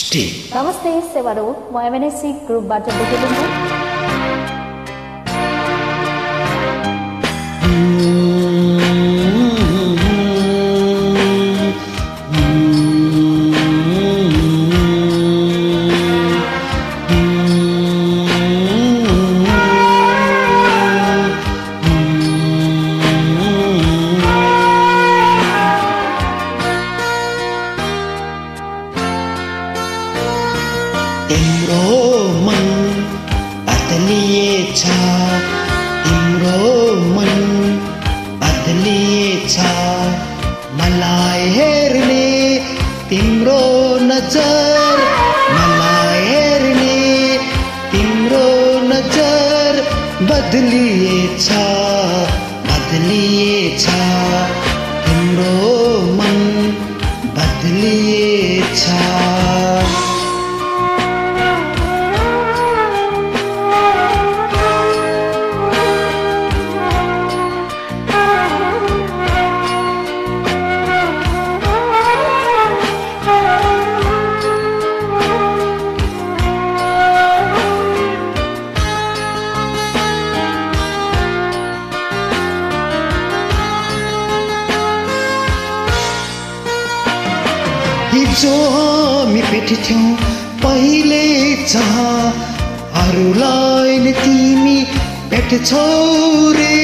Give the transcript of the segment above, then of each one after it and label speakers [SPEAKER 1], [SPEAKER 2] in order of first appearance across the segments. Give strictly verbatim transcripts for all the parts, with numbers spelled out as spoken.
[SPEAKER 1] Stay.
[SPEAKER 2] Namaste, Sevaro. म एमएनएससी ग्रुपबाट बोलेको
[SPEAKER 1] तिम्रो मन बदलिएछ तिम्रो मन बदलिएछ मलाई हेर्ने तिम्रो नजर मलाई हेर्ने तिम्रो नजर बदलिएछ बदलिएछ तिम्रो मन बदलिएछ हिजो हामी भेटेथ्यौं पहिले जहाँ अरूलाई नि तिमी भेट्छौ रे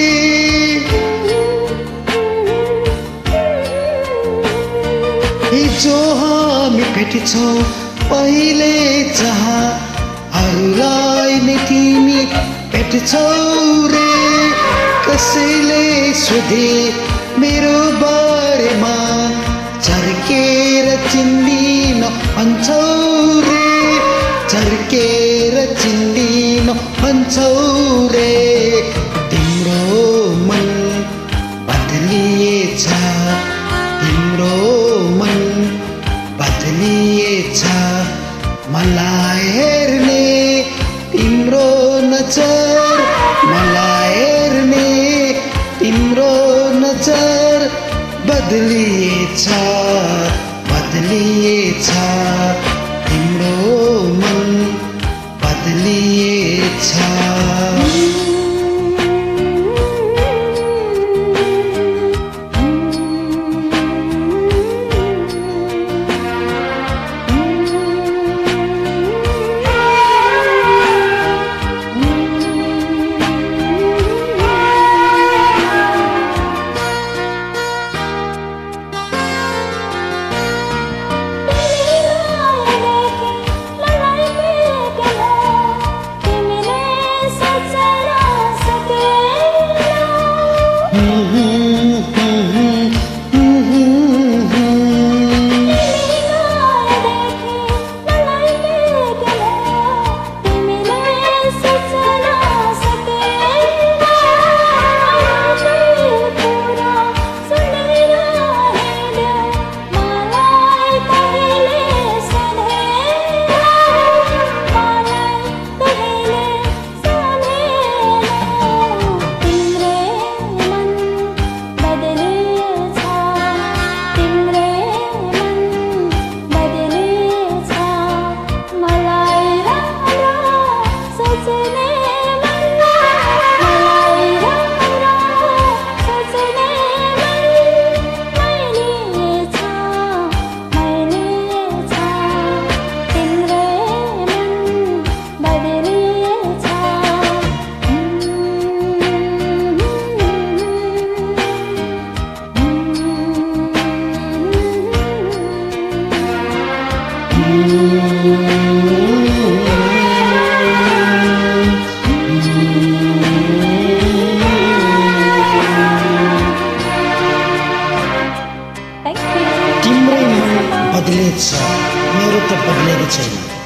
[SPEAKER 1] हिजो हामी भेटेछौ पहिले जहाँ अरूलाई नि तिमी भेट्छौ रे कसैले सोधे मेरो बारेमा झर्केर चिन्दिन भन्छौ रे झर्केर चिन्दिन भन्छौ रे तिम्रो मन बदलिएछ तिम्रो मन बदलिएछ मलाई हेर्ने तिम्रो नजर मलाई हेर्ने तिम्रो नजर बदलिएछ बदलिएछ तिम्रो मन बदलिएछ तिम्रै मन बदलेछ मेरो त बदलेको छैन।